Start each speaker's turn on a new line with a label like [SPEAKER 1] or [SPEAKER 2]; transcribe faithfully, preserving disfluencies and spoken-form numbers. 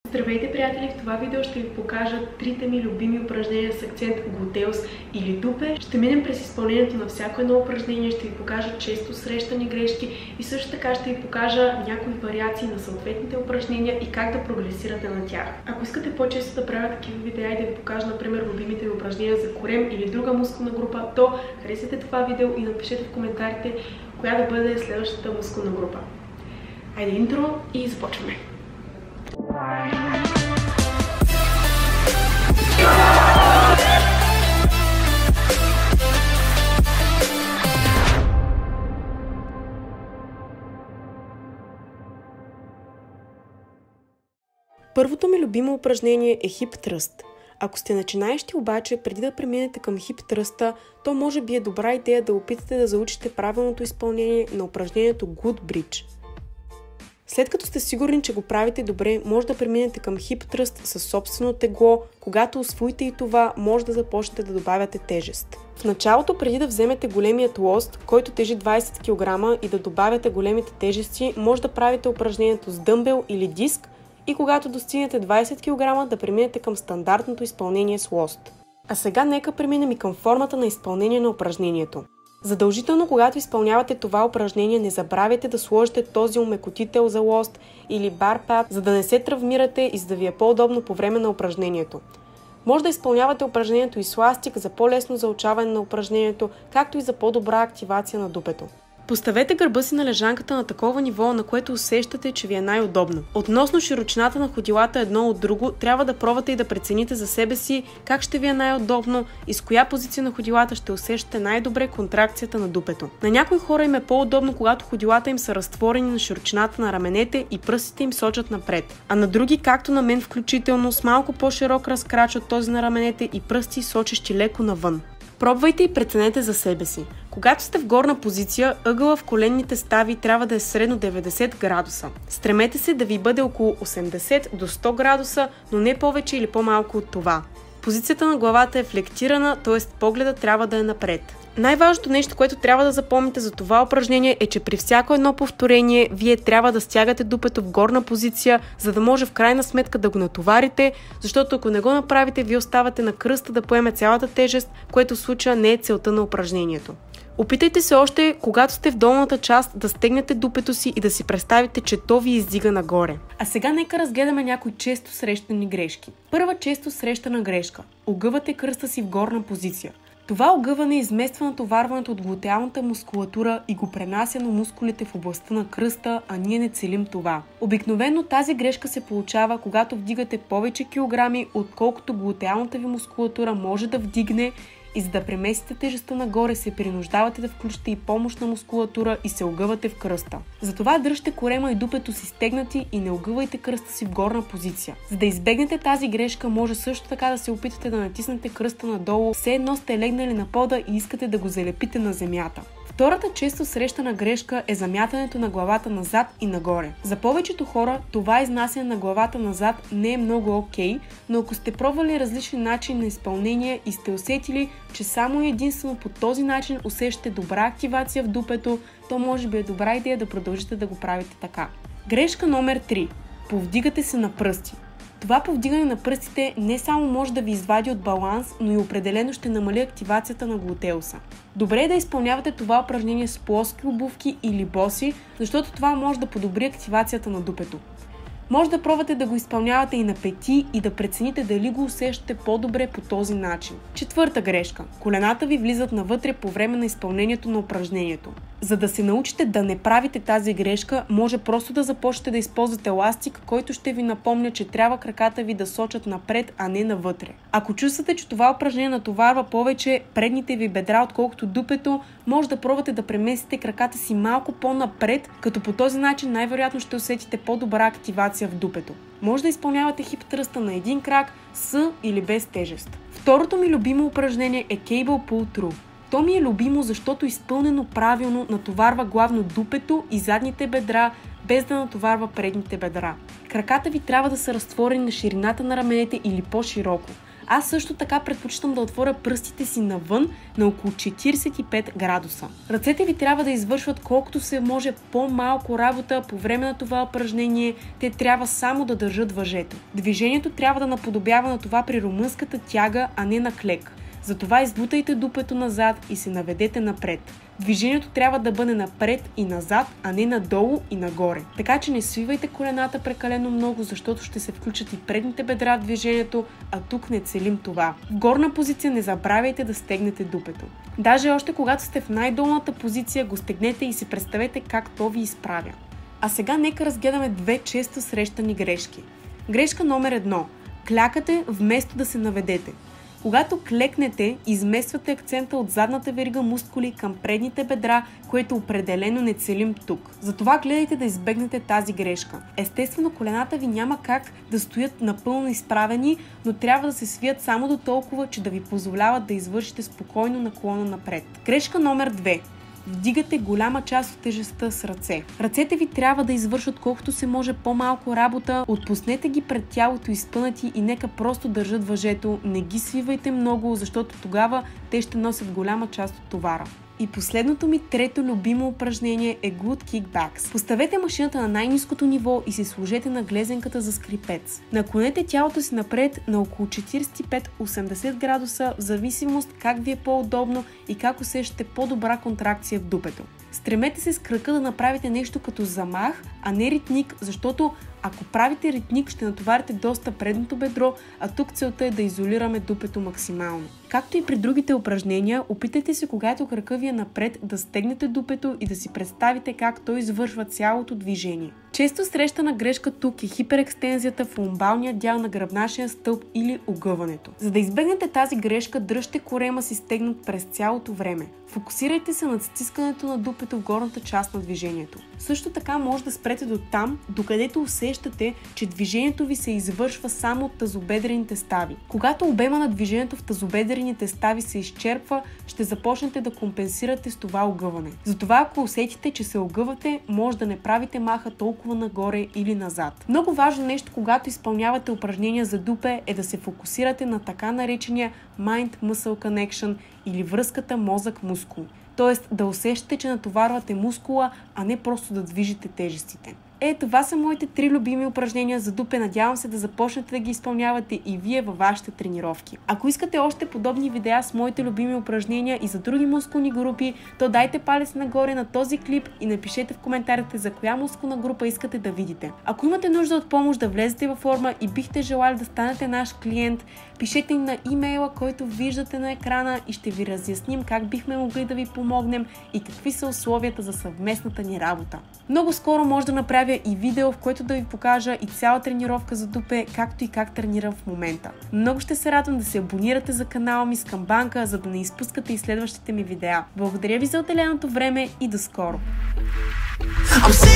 [SPEAKER 1] Здравейте, приятели! В това видео ще ви покажа трите ми любими упражнения с акцент глутеус или дупе. Ще минем през изпълнението на всяко едно упражнение, ще ви покажа често срещани грешки и също така ще ви покажа някои вариации на съответните упражнения и как да прогресирате на тях. Ако искате по-често да правя такива видеа и да ви покажа, например, любимите ми упражнения за корем или друга мускулна група, то харесайте това видео и напишете в коментарите коя да бъде следващата мускулна група. Айде интро и започваме! Първото ми любимо упражнение е хип тръст. Ако сте начинаещи обаче, преди да преминете към хип тръста, то може би е добра идея да опитате да заучите правилното изпълнение на упражнението Glute Bridge. След като сте сигурни, че го правите добре, може да преминете към хип тръст със собствено тегло. Когато усвоите и това, може да започнете да добавяте тежест. В началото, преди да вземете големият лост, който тежи двайсет килограма, и да добавяте големите тежести, може да правите упражнението с дъмбел или диск и когато достигнете двайсет килограма, да преминете към стандартното изпълнение с лост. А сега нека преминем и към формата на изпълнение на упражнението. Задължително, когато изпълнявате това упражнение, не забравяйте да сложите този омекотител за лост или бар пад, за да не се травмирате и за да ви е по-удобно по време на упражнението. Може да изпълнявате упражнението и с ластик за по-лесно заучаване на упражнението, както и за по-добра активация на дупето. Поставете гърба си на лежанката на такова ниво, на което усещате, че ви е най-удобно. Относно широчината на ходилата едно от друго, трябва да пробвате и да прецените за себе си как ще ви е най-удобно и с коя позиция на ходилата ще усещате най-добре контракцията на дупето. На някои хора им е по-удобно, когато ходилата им са разтворени на широчината на раменете и пръстите им сочат напред. А на други, както на мен включително, с малко по-широк разкрач от този на раменете и пръсти сочещи леко навън. Пробвайте и преценете за себе си. Когато сте в горна позиция, ъгъла в коленните стави трябва да е средно деветдесет градуса. Стремете се да ви бъде около осемдесет до сто градуса, но не повече или по-малко от това. Позицията на главата е флектирана, т.е. погледът трябва да е напред. Най-важното нещо, което трябва да запомните за това упражнение е, че при всяко едно повторение вие трябва да стягате дупето в горна позиция, за да може в крайна сметка да го натоварите, защото ако не го направите, вие оставате на кръста да поеме цялата тежест, което в случая не е целта на упражнението. Опитайте се още, когато сте в долната част, да стегнете дупето си и да си представите, че то ви издига нагоре. А сега нека разгледаме някои често срещани грешки. Първа често срещана грешка – огъвате кръста си в горна позиция. Това огъване измества натоварването от глутеалната мускулатура и го пренася на мускулите в областта на кръста, а ние не целим това. Обикновено тази грешка се получава, когато вдигате повече килограми, отколкото глутеалната ви мускулатура може да вдигне, и за да преместите тежестта нагоре, се принуждавате да включите и помощна мускулатура и се огъвате в кръста. Затова дръжте корема и дупето си стегнати и не огъвайте кръста си в горна позиция. За да избегнете тази грешка, може също така да се опитате да натиснете кръста надолу, все едно сте легнали на пода и искате да го залепите на земята. Втората често срещана грешка е замятането на главата назад и нагоре. За повечето хора това изнасяне на главата назад не е много окей, но ако сте пробвали различни начини на изпълнение и сте усетили, че само и единствено по този начин усещате добра активация в дупето, то може би е добра идея да продължите да го правите така. Грешка номер три. Повдигате се на пръсти. Това повдигане на пръстите не само може да ви извади от баланс, но и определено ще намали активацията на глутеуса. Добре е да изпълнявате това упражнение с плоски обувки или боси, защото това може да подобри активацията на дупето. Може да пробвате да го изпълнявате и на пети и да прецените дали го усещате по-добре по този начин. Четвърта грешка. Колената ви влизат навътре по време на изпълнението на упражнението. За да се научите да не правите тази грешка, може просто да започнете да използвате еластик, който ще ви напомня, че трябва краката ви да сочат напред, а не навътре. Ако чувствате, че това упражнение натоварва повече предните ви бедра, отколкото дупето, може да пробвате да преместите краката си малко по-напред, като по този начин най-вероятно ще усетите по-добра активация в дупето. Може да изпълнявате хип тръста на един крак с или без тежест. Второто ми любимо упражнение е Cable Pull Through. То ми е любимо, защото изпълнено правилно натоварва главно дупето и задните бедра, без да натоварва предните бедра. Краката ви трябва да са разтворени на ширината на раменете или по-широко. Аз също така предпочитам да отворя пръстите си навън на около четиридесет и пет градуса. Ръцете ви трябва да извършват колкото се може по-малко работа по време на това упражнение. Те трябва само да държат въжето. Движението трябва да наподобява на това при румънската тяга, а не на клек. Затова избутайте дупето назад и се наведете напред. Движението трябва да бъде напред и назад, а не надолу и нагоре. Така че не свивайте колената прекалено много, защото ще се включат и предните бедра в движението, а тук не целим това. В горна позиция не забравяйте да стегнете дупето. Даже още когато сте в най-долната позиция, го стегнете и си представете как то ви изправя. А сега нека разгледаме две често срещани грешки. Грешка номер едно. Клякате вместо да се наведете. Когато клекнете, измествате акцента от задната верига мускули към предните бедра, което определено не целим тук. Затова гледайте да избегнете тази грешка. Естествено, колената ви няма как да стоят напълно изправени, но трябва да се свият само до толкова, че да ви позволяват да извършите спокойно наклона напред. Грешка номер две. Вдигате голяма част от тежестта с ръце. Ръцете ви трябва да извършат колкото се може по-малко работа, отпуснете ги пред тялото изпънати и нека просто държат въжето, не ги свивайте много, защото тогава те ще носят голяма част от товара. И последното ми трето любимо упражнение е Glute Kickbacks. Поставете машината на най-ниското ниво и се сложете на глезенката за скрипец. Наклонете тялото си напред на около четиридесет и пет до осемдесет градуса, в зависимост как ви е по-удобно и как усещате по-добра контракция в дупето. Стремете се с крака да направите нещо като замах, а не ритник, защото ако правите ритник, ще натоварите доста предното бедро, а тук целта е да изолираме дупето максимално. Както и при другите упражнения, опитайте се, когато крака ви е напред, да стегнете дупето и да си представите как той извършва цялото движение. Често срещана грешка тук е хиперекстензията в ломбалния дял на гръбначния стълб или огъването. За да избегнете тази грешка, дръжте корема си стегнат през цялото време. Фокусирайте се над стискането на дупето в горната част на движението. Също така може да спрете до там, докъдето усещате, че движението ви се извършва само от тазобедрените стави. Когато обема на движението в тазобедрените стави се изчерпва, ще започнете да компенсирате с това огъване. Затова ако усетите, че се огъвате, може да не правите маха толкова нагоре или назад. Много важно нещо, когато изпълнявате упражнения за дупе, е да се фокусирате на така наречения Mind-Muscle Connection или връзката мозък-мускул. Тоест да усещате, че натоварвате мускула, а не просто да движите тежестите. Е, това са моите три любими упражнения за дупе. Надявам се да започнете да ги изпълнявате и вие във вашите тренировки. Ако искате още подобни видеа с моите любими упражнения и за други мускулни групи, то дайте палец нагоре на този клип и напишете в коментарите за коя мускулна група искате да видите. Ако имате нужда от помощ да влезете във форма и бихте желали да станете наш клиент, пишете ни на имейла, който виждате на екрана и ще ви разясним как бихме могли да ви помогнем и какви са условията за съвместната ни работа. Много скоро може да направя и видео, в което да ви покажа и цяла тренировка за дупе, както и как тренирам в момента. Много ще се радвам да се абонирате за канала ми с камбанка, за да не изпускате и следващите ми видеа. Благодаря ви за отделеното време и до скоро!